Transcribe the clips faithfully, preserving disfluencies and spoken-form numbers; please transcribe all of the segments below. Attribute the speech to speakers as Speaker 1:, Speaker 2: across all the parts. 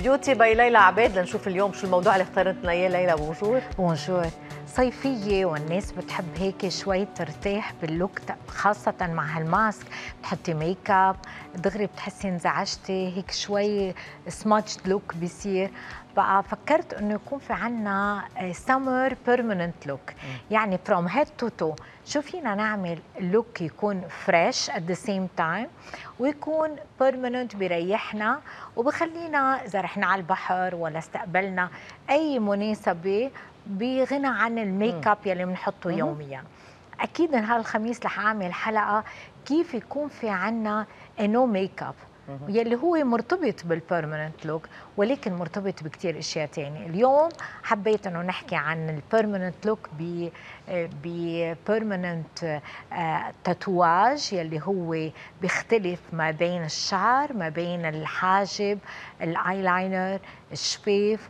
Speaker 1: بيوتي باي ليلى عباد لنشوف اليوم شو الموضوع اللي اختارت لنا اياه. ليلى بونجور.
Speaker 2: بونجور. صيفية والناس بتحب هيك شوي ترتاح باللوك، خاصة مع هالماسك. بتحطي ميك اب دغري بتحسي انزعجتي، هيك شوي سماتش لوك بيصير. بقى فكرت انه يكون في عنا سمر بيرمننت لوك، يعني فروم هيد تو تو. شو فينا نعمل لوك يكون فريش ات ذا سيم تايم ويكون بيرمننت بيريحنا وبخلينا اذا رحنا على البحر ولا استقبلنا اي مناسبه بغنى عن الميك اب يلي بنحطه يوميا. اكيد نهار الخميس رح اعمل حلقه كيف يكون في عنا نو ميك اب يلي هو مرتبط بالبيرمننت لوك، ولكن مرتبط بكتير اشياء تانية. اليوم حبيت انه نحكي عن البيرمننت لوك ب ببيرمننت تاتواج يلي هو بيختلف ما بين الشعر، ما بين الحاجب، الايلاينر، الشفاف،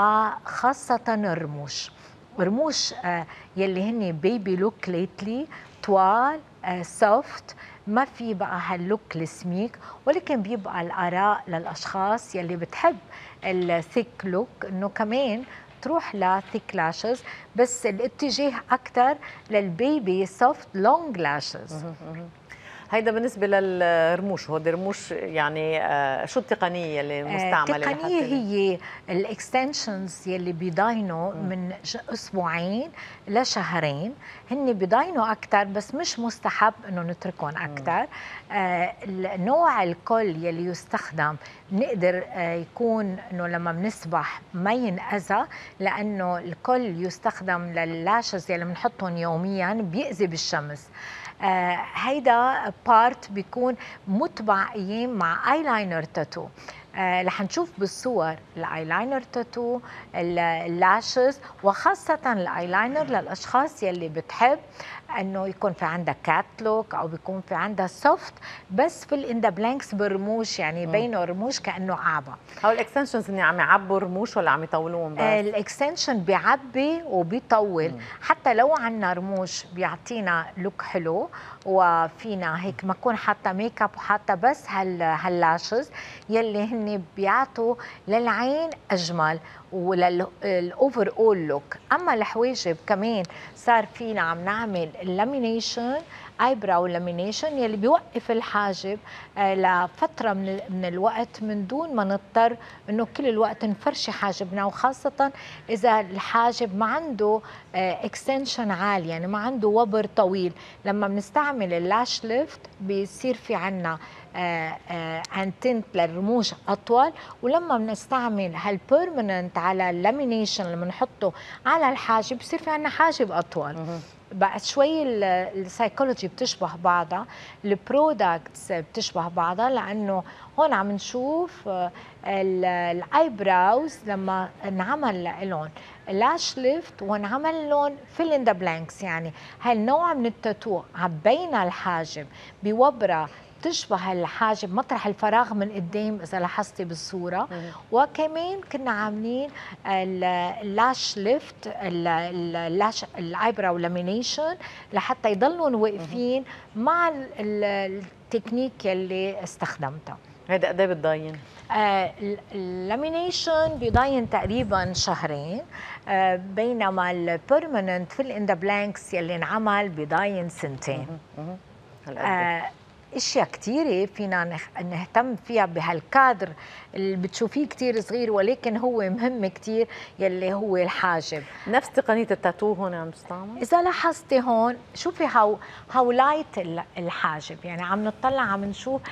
Speaker 2: وخاصة الرموش. رموش يلي هن بيبي لوك ليتلي، طوال، سوفت، ما في بقى هاللوك السميك، ولكن بيبقى الآراء للأشخاص يلي بتحب الثيك لوك إنه كمان تروح لثيك لاشز، بس الاتجاه أكتر للبيبي سوفت لونج لاشز.
Speaker 1: هيدا بالنسبة للرموش. هو الرموش يعني شو التقنية اللي مستعملة؟
Speaker 2: التقنية هي الاكستنشنز يلي بيضاينوا من اسبوعين لشهرين. هن بيضاينوا اكثر بس مش مستحب انه نتركهم اكثر. آه نوع الكل يلي يستخدم بنقدر آه يكون انه لما بنسبح ما ينأذى، لانه الكل يستخدم لللاشز يلي بنحطهم يوميا بيأذي بالشمس. آه هيدا بارت بيكون متبع ايام مع ايلاينر تاتو. آه رح نشوف بالصور الايلاينر تاتو، اللاشز، وخاصة الايلاينر للاشخاص يلي بتحب انه يكون في عندها كات لوك او بيكون في عندها سوفت بس في الاندا بلانكس بالرموش، يعني بينه رموش كانه اعبى.
Speaker 1: هو الاكستنشنز اني عم يعبوا رموش ولا عم يطولوهم بس؟
Speaker 2: آه الاكستنشن بيعبي وبيطول. مم. حتى لو عنا رموش بيعطينا لوك حلو، وفينا هيك ما اكون حاطه ميك اب وحاطه بس هال هاللاشز يلي هن بيعطوا للعين اجمل وللاوفر اول لوك. اما الحواجب كمان صار فينا عم نعمل اللامينيشن، ايبراو لامينيشن يلي بيوقف الحاجب لفتره من من الوقت من دون ما نضطر انه كل الوقت نفرشي حاجبنا، وخاصه اذا الحاجب ما عنده اكستنشن عالي، يعني ما عنده وبر طويل. لما بنستعمل اللاش ليفت بيصير في عنا انتنت للرموش اطول، ولما بنستعمل هالبيرمننت على اللامينيشن اللي بنحطه على الحاجب بصير في عنا حاجب اطول. بقى شوي السايكولوجي بتشبه بعضها، البرودكتس بتشبه بعضها، لانه هون عم نشوف الايبراوز لما انعمل لهم لاش ليفت وانعمل لهم فيل ان ذا بلانكس، يعني هالنوع من التاتو عبينا الحاجب بوبره بتشبه الحاجب مطرح الفراغ من قدام اذا لاحظتي بالصوره. وكمان كنا عاملين اللاش ليفت، اللاش الايبراو لامينيشن لحتى يضلوا واقفين مع التكنيك يلي استخدمتها.
Speaker 1: هيدا قد ايه بتضاين؟
Speaker 2: آه اللامينيشن بيضاين تقريبا شهرين، آه بينما البيرمننت في الاندا بلانكس يلي انعمل بيضاين سنتين. آه اشياء كثيره فينا نهتم فيها بهالكادر اللي بتشوفيه كثير صغير، ولكن هو مهم كثير يلي هو الحاجب.
Speaker 1: نفس تقنيه التاتو هون عم تستعمل؟
Speaker 2: اذا لاحظتي هون شوفي هاو هاو لايت الحاجب، يعني عم نطلع عم نشوف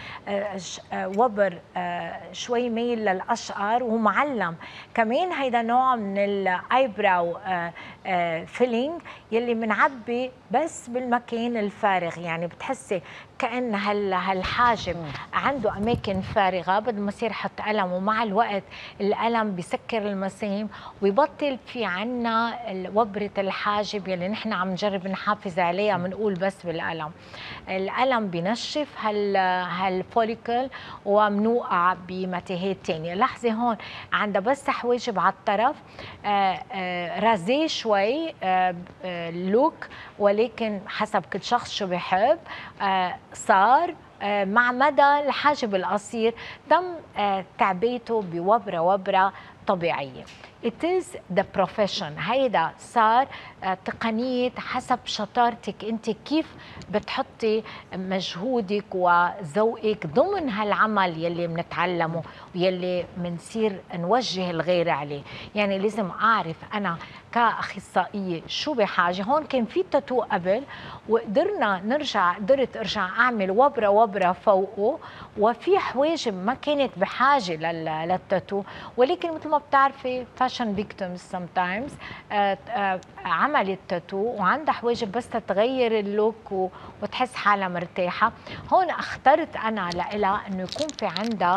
Speaker 2: وبر شوي ميل للاشقر ومعلم. كمان هيدا نوع من الايبراو فيلينج يلي بنعبي بس بالمكان الفارغ، يعني بتحسي كأن هالحاجب عنده أماكن فارغة بدل ما يصير حط قلم، ومع الوقت القلم بيسكر المسام ويبطل في عنا وبرة الحاجب يلي نحن عم نجرب نحافظ عليها بنقول بس بالقلم. القلم بنشف هال هالفوليكل ومنوقع بمتاهات تانية. لاحظي هون عندها بس حواجب على الطرف، آآ آآ رازيه شوي اللوك، ولكن حسب كل شخص شو بيحب. صار مع مدى الحاجب القصير تم تعبيته بوبرة وبرة طبيعية. It is the profession. هيدا صار تقنية حسب شطارتك انت كيف بتحطي مجهودك وذوقك ضمن هالعمل يلي بنتعلمه ويلي بنصير نوجه الغير عليه. يعني لازم اعرف انا كاخصائيه شو بحاجه. هون كان في تاتو قبل وقدرنا نرجع قدرت ارجع اعمل وبره وبره فوقه، وفي حواجب ما كانت بحاجه للتاتو، ولكن مثل ما بتعرفي فاشن فيكتيمز سم تايمز عملت تاتو وعندها حواجب بس تتغير اللوك وتحس حالها مرتاحه. هون اخترت انا لها انه يكون في عندها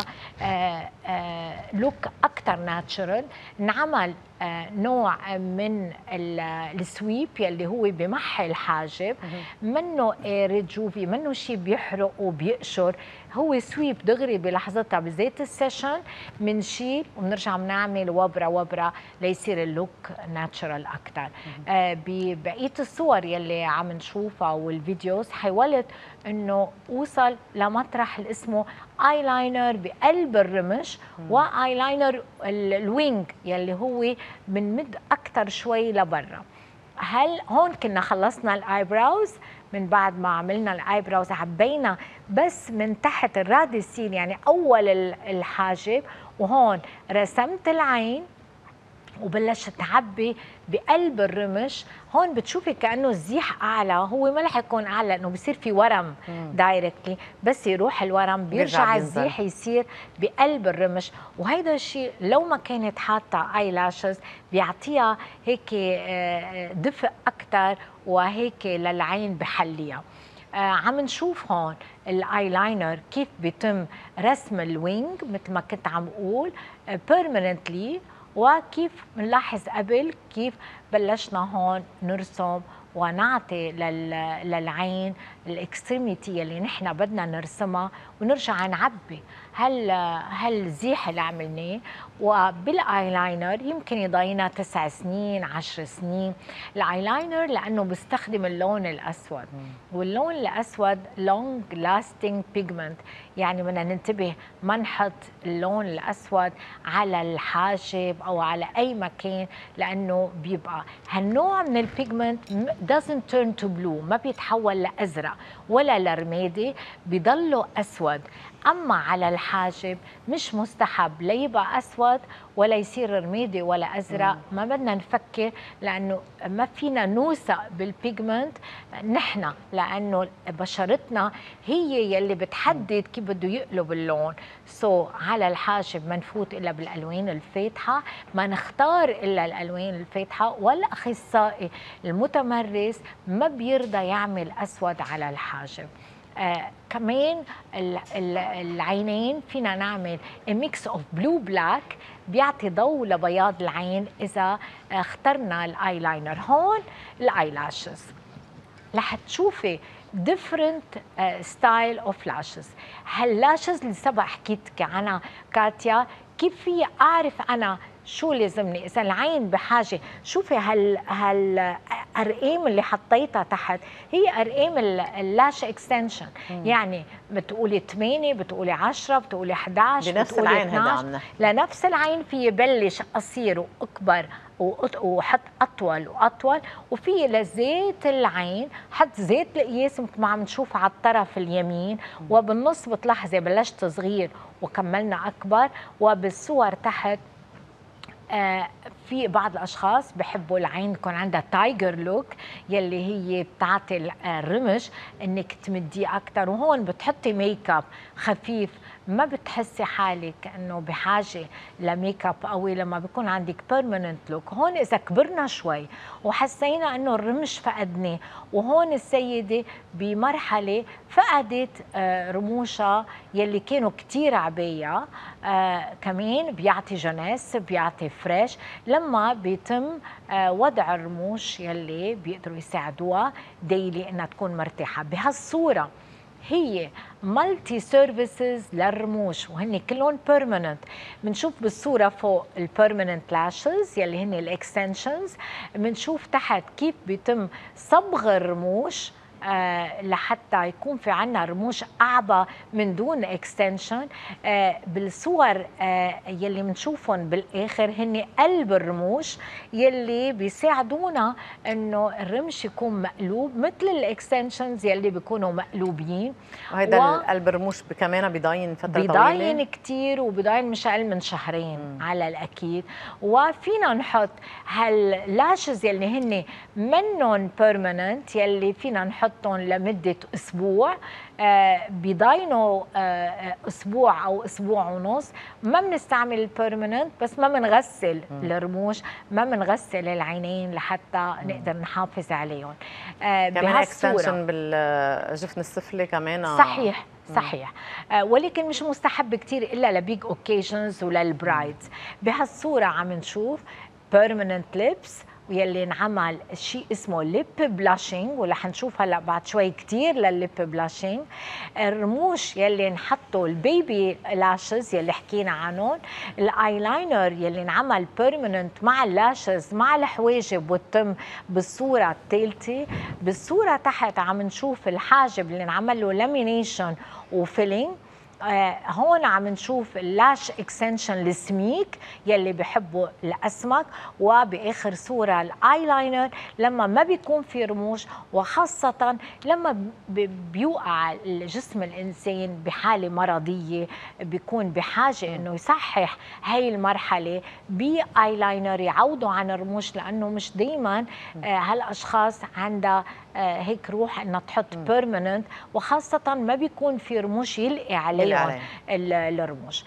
Speaker 2: لوك اكثر ناتشرال. انعمل نوع من السويب يلي هو بمحي الحاجب، منه رجوفي، منه شيء بيحرق وبيقشر، هو سويب دغري بلحظتها بزيت السيشن منشيل وبنرجع بنعمل وبره وبره ليصير اللوك ناتشرال اكثر. آه ببقيه الصور يلي عم نشوفها والفيديوز حاولت انه اوصل لمطرح اللي اسمه اي لاينر بقلب الرمش واي لاينر الوينج يلي هو بنمد اكثر شوي لبرا. هل هون كنا خلصنا الاي براوز؟ من بعد ما عملنا الاي براوز عبينا بس من تحت الراديسين يعني اول الحاجب، وهون رسمت العين وبلشت تعبي بقلب الرمش. هون بتشوفي كانه الزيح اعلى، هو ما رح يكون اعلى لانه بصير في ورم دايركتلي، بس يروح الورم بيرجع الزيح يصير بقلب الرمش. وهيدا الشيء لو ما كانت حاطه اي لاشز بيعطيها هيك دفء اكثر وهيك للعين بحليها. آه عم نشوف هون الاي لاينر كيف بيتم رسم الوينج مثل ما كنت عم اقول بيرمننتلي، وكيف بنلاحظ قبل كيف بلشنا هون نرسم ونعطي للعين الاكستريميتي اللي نحن بدنا نرسمها ونرجع نعبي هال هالزيح اللي عملناه. وبالاي لاينر يمكن يضاينا تسع سنين عشر سنين. الاي لاينر لانه بيستخدم اللون الاسود، واللون الاسود لونج لاستنج بيجمنت، يعني بدنا ننتبه ما نحط اللون الاسود على الحاجب او على اي مكان لانه بيبقى هالنوع من البيجمنت doesn't turn to blue، ما بيتحول لازرق ولا لرمادي، بيضله اسود. اما على الحاجب مش مستحب لا يبقى اسود ولا يصير رمادي ولا ازرق، ما بدنا نفكر لانه ما فينا نوثق بالبيجمنت نحن، لانه بشرتنا هي يلي بتحدد كيف بده يقلب اللون. سو so, على الحاجب ما نفوت الا بالالوان الفاتحه، ما نختار الا الالوان الفاتحه، والاخصائي المتمرس ما بيرضى يعمل اسود على الحاجب. آه كمان العينين فينا نعمل ميكس اوف بلو بلاك بيعطي ضوء لبياض العين اذا اخترنا الاي لاينر. هون الاي لاشز رح تشوفي different uh, style of lashes. هاللاشز اللي سبق حكيتك عنها كاتيا، كيف في اعرف انا شو لازمني اذا العين بحاجه؟ شوفي هال هالارقام اللي حطيتها تحت هي ارقام اللاش اكستنشن، يعني بتقولي ثمانية، بتقولي عشرة، بتقولي إحدى عشر،
Speaker 1: بنفس
Speaker 2: بتقولي
Speaker 1: العين.
Speaker 2: اثنعش. لنفس العين في يبلش قصير واكبر وحط اطول واطول، وفي لزيت العين حط زيت القياس مثل ما عم نشوف على الطرف اليمين، وبالنص بتلاحظي بلشت صغير وكملنا اكبر، وبالصور تحت آه في بعض الاشخاص بحبوا العين يكون عندها تايجر لوك يلي هي بتعطي الرمش انك تمديه اكثر، وهون بتحطي ميك اب خفيف ما بتحسي حالك انه بحاجه لميك اب قوي لما بيكون عندك بيرمننت لوك. هون اذا كبرنا شوي وحسينا انه الرمش فقدناه، وهون السيده بمرحله فقدت آه رموشها يلي كانوا كثير عباية، آه كمان بيعطي جناس بيعطي فريش لما بيتم آه وضع الرموش يلي بيقدروا يساعدوها ديلي انها تكون مرتاحه. بهالصوره هي مالتي سيرفيسز للرموش وهن كلهم بيرمننت. بنشوف بالصوره فوق البيرمننت لاشز يلي هن الاكستنشنز، بنشوف تحت كيف بيتم صبغ الرموش آه لحتى يكون في عنا رموش أعبى من دون اكستنشن. آه بالصور آه يلي بنشوفهم بالآخر هن قلب الرموش يلي بيساعدونا إنه الرمش يكون مقلوب مثل الاكستنشنز يلي بيكونوا مقلوبين.
Speaker 1: وهيدا و... القلب الرموش كمان بيضاين فترة
Speaker 2: بيضاين
Speaker 1: طويلة؟
Speaker 2: بيضاين كتير، وبيضاين مش أقل من شهرين م. على الأكيد. وفينا نحط هاللاشز يلي هن منن بيرمننت يلي فينا نحطهم لمدة أسبوع، آه بيضاينوا آه أسبوع أو أسبوع ونص. ما بنستعمل البيرمننت بس ما بنغسل م. الرموش، ما بنغسل العينين لحتى م. نقدر نحافظ عليهم.
Speaker 1: آه كمان اكستنشن بالجفن السفلي كمان.
Speaker 2: صحيح صحيح. آه ولكن مش مستحب كتير الا لبيج اوكيجنز وللبرايدز. بهالصوره عم نشوف بيرمننت ليبس ويلي انعمل شيء اسمه ليب بلاشينج، ورح نشوف هلا بعد شوي كتير للليب بلاشينج. الرموش يلي نحطوا البيبي لاشز يلي حكينا عنهم، الايلاينر يلي انعمل بيرمننت مع اللاشز مع الحواجب والتم بالصوره الثالثه. بالصوره تحت عم نشوف الحاجب اللي انعمل له لامينيشن وفيلينج. آه هون عم نشوف اللاش اكستنشن السميك يلي بحبوا الاسمك. وباخر صوره الايلاينر لما ما بيكون في رموش، وخاصه لما بيوقع الجسم الانسان بحاله مرضيه بيكون بحاجه انه يصحح هاي المرحله بايلاينر يعوضوا عن الرموش، لانه مش دائما آه هالاشخاص عندها آه هيك روح انها تحط بيرمننت، وخاصه ما بيكون في رموش يلقي عليهم الرموش.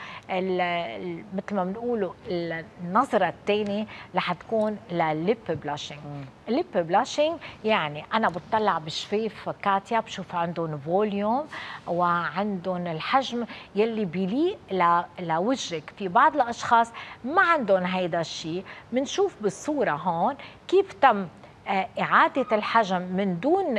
Speaker 2: مثل ما بنقولوا النظره الثانيه رح تكون للليب بلاشينج. الليب بلاشينج يعني انا بطلع بشفاف كاتيا بشوف عندهم فوليوم وعندهم الحجم يلي بيليق لوجهك. في بعض الاشخاص ما عندهم هيدا الشيء. بنشوف بالصوره هون كيف تم إعادة الحجم من دون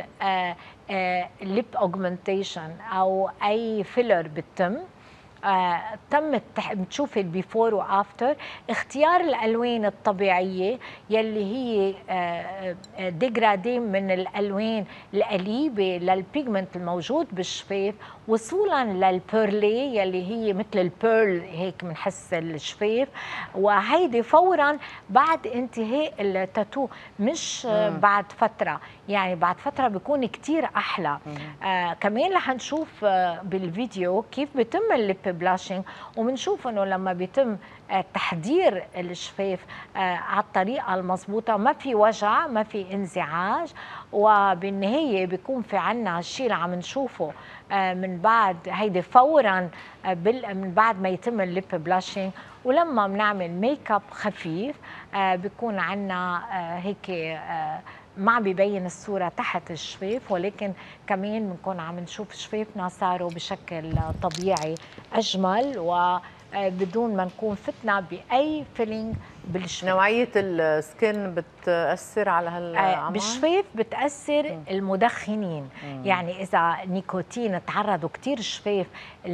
Speaker 2: ليب أوجمنتيشن أو أي فيلر بالتم. آه، تم بتشوفي البيفور وافتر. اختيار الالوان الطبيعيه يلي هي آه ديجرادي من الالوان القليبه للبيجمنت الموجود بالشفاف، وصولا للبيرلي يلي هي مثل البيرل هيك بنحس الشفاف. وهيدي فورا بعد انتهاء التاتو، مش آه بعد فتره، يعني بعد فتره بيكون كتير احلى. آه كمان رح نشوف آه بالفيديو كيف بيتم الليب بلاشينج، وبنشوف انه لما بيتم تحضير الشفاف على الطريقه المضبوطه ما في وجع ما في انزعاج. وبالنهايه بيكون في عنا الشيء اللي عم نشوفه من بعد هيدي فورا من بعد ما يتم الليب بلاشينج. ولما بنعمل ميك اب خفيف بيكون عنا هيك ما عم بيبين الصورة تحت الشفاف، ولكن كمان بنكون عم نشوف شفافنا صاروا بشكل طبيعي أجمل، وبدون ما نكون فتنا بأي فيلينج بالشفاف.
Speaker 1: نوعية السكين بتأثر على هالعمل؟
Speaker 2: بالشفاف بتأثر المدخنين. مم. يعني إذا نيكوتين تعرضوا كتير شفاف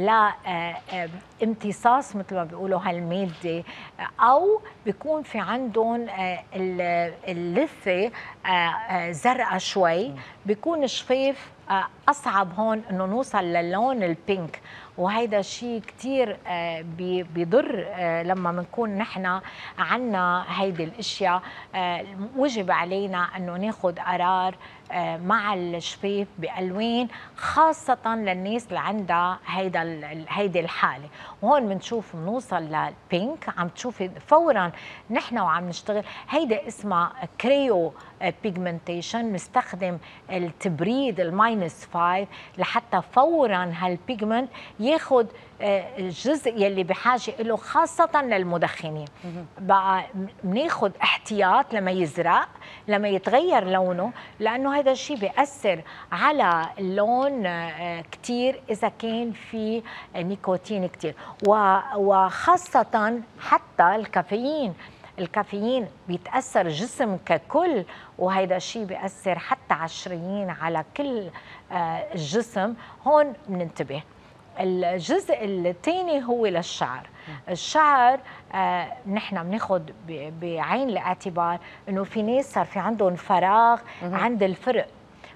Speaker 2: لامتصاص مثل ما بيقولوا هالمادة، أو بيكون في عندهم اللثة زرقاء شوي، بيكون الشفاف أصعب هون إنه نوصل للون البينك. وهيدا شيء كتير بيضر لما بنكون نحن عنا هيدي الاشياء. وجب علينا انه ناخذ قرار مع الشفاف بالوان خاصه للناس اللي عندها هيدا هيدي الحاله. وهون بنشوف بنوصل للبينك، عم تشوفي فورا نحن وعم نشتغل. هيدا اسمها كريو بيجمنتيشن، نستخدم التبريد الماينس خمسة لحتى فورا هالبيجمنت ياخذ الجزء يلي بحاجه له، خاصه للمدخنين. بقى بناخذ احتياط لما يزرق، لما يتغير لونه، لانه هذا الشيء بيأثر على اللون كثير اذا كان في نيكوتين كثير، وخاصه حتى الكافيين. الكافيين بيتأثر الجسم ككل، وهيدا الشيء بيأثر حتى على الشرايين على كل الجسم. هون بننتبه. الجزء الثاني هو للشعر. الشعر آه نحن بناخذ بعين الاعتبار انه في ناس صار في عندهم فراغ عند الفرق،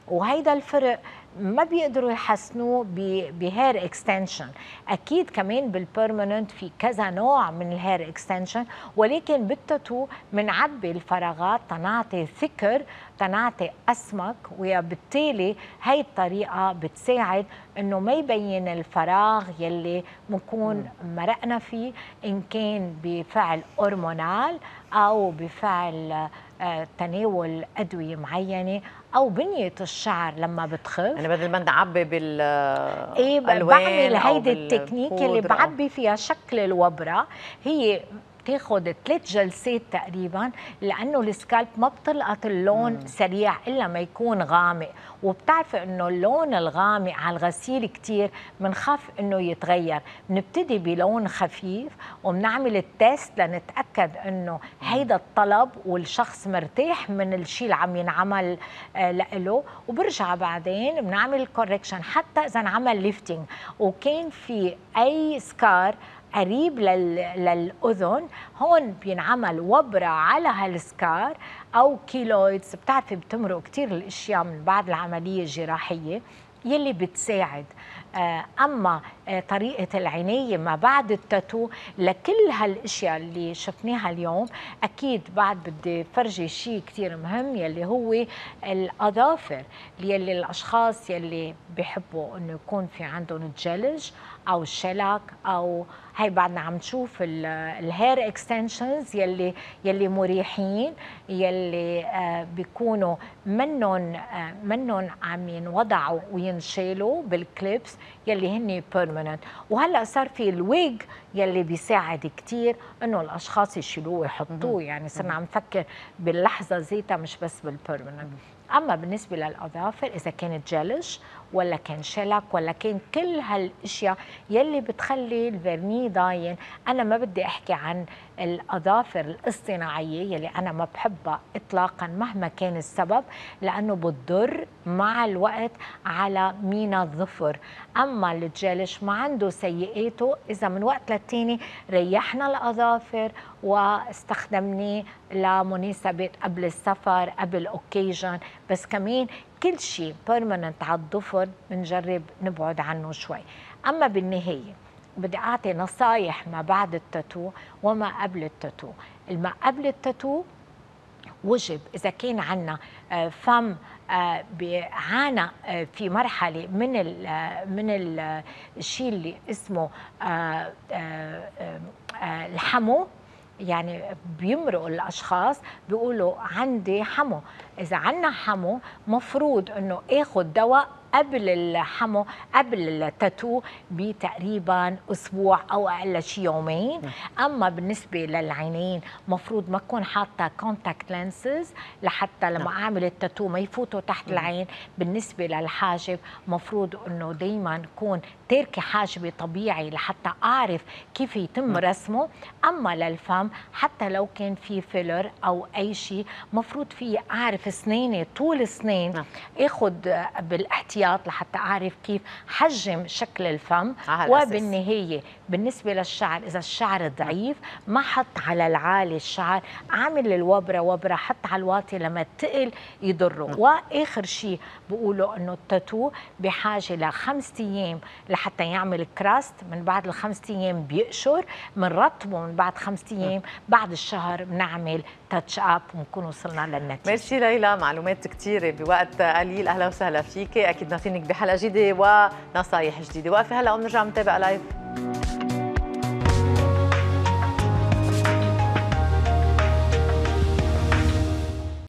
Speaker 2: وهيدا الفرق ما بيقدروا يحسنوه بهير اكستنشن. اكيد كمان بالبيرمننت في كذا نوع من الهير اكستنشن، ولكن بالتاتو بنعبي الفراغات تنعطي ثكر، تنعطي اسمك، وبالتالي هي الطريقه بتساعد انه ما يبين الفراغ يلي بنكون مرقنا فيه، ان كان بفعل هرمونال او بفعل آه تناول ادويه معينه او بنيه الشعر لما بتخف.
Speaker 1: يعني بدل ما نعبي بال
Speaker 2: ايه بعمل هيدي التكنيك اللي بعبي فيها شكل الوبره. هي بتاخد ثلاث جلسات تقريبا، لانه السكالب ما بتلقط اللون مم. سريع الا ما يكون غامق، وبتعرفي انه اللون الغامق على الغسيل كثير بنخاف انه يتغير. بنبتدي بلون خفيف وبنعمل التيست لنتاكد انه هيدا الطلب والشخص مرتاح من الشيء اللي عم ينعمل آه له، وبرجع بعدين بنعمل كوركشن. حتى اذا انعمل ليفتنج وكان في اي سكار قريب للأذن، هون بينعمل وبرة على هالسكار أو كيلويدز. بتعرفي بتمرق كتير الأشياء من بعد العملية الجراحية يلي بتساعد. أما طريقة العناية ما بعد التاتو لكل هالاشياء اللي شفناها اليوم، أكيد بعد بدي فرجي شيء كتير مهم يلي هو الأظافر، يلي الأشخاص يلي بيحبوا إنه يكون في عندهم جلج أو شلك، أو هي بعدنا عم نشوف الهير اكستنشنز يلي يلي مريحين، يلي آه بيكونوا منهم آه منهم عم ينوضعوا وينشالوا بالكليبس يلي هن بيرمننت. وهلا صار في الويج يلي بيساعد كتير انه الاشخاص يشيلوه ويحطوه، يعني صرنا عم نفكر باللحظه ذاتها مش بس بالبيرمننت. اما بالنسبه للاظافر اذا كانت جلج ولا كان شلك ولا كان كل هالاشياء يلي بتخلي الفيرني ضاين، انا ما بدي احكي عن الاظافر الاصطناعيه يلي انا ما بحبها اطلاقا مهما كان السبب، لانه بتضر مع الوقت على مينا الظفر. اما الجلج ما عنده سيئاته اذا من وقت للتاني ريحنا الاظافر واستخدمناه لمناسبات قبل السفر قبل اوكيجن. بس كمان كل شيء بيرمننت على الظفر بنجرب نبعد عنه شوي. اما بالنهايه بدي اعطي نصايح ما بعد التاتو وما قبل التاتو. ما قبل التاتو وجب اذا كان عندنا فم بيعانى في مرحله من ال من الشيء اللي اسمه الحمو، يعني بيمرقوا الاشخاص بيقولوا عندي حمو. اذا عندنا حمو مفروض انه اخذ دواء قبل الحمو قبل التاتو بتقريبا اسبوع او اقل شيء يومين. اما بالنسبه للعينين مفروض ما اكون حاطه كونتاكت لينسز لحتى لما اعمل التاتو ما يفوتوا تحت العين. بالنسبه للحاجب مفروض انه دائما اكون تركي حاجبي طبيعي لحتى اعرف كيف يتم رسمه. اما للفم حتى لو كان في فيلر او اي شيء مفروض في اعرف اسناني طول السنين اخذ بالاحتياط لحتى اعرف كيف حجم شكل الفم. وبالنهايه بالنسبه للشعر اذا الشعر ضعيف ما حط على العالي الشعر، اعمل الوبره وبره، حط على الواطي لما تقل يضره. واخر شيء بقولوا انه التاتو بحاجه لخمس ايام لحتى يعمل كراست، من بعد الخمس ايام بيقشر، بنرطبه من بعد خمس ايام، بعد الشهر بنعمل تاتش اب ونكون وصلنا للنتيجه.
Speaker 1: ميرسي ليلى، معلومات كثيره بوقت قليل. اهلا وسهلا فيك، اكيد ناطرينك بحلقه جديده ونصايح جديده. وقفي هلا ونرجع نتابع لايف.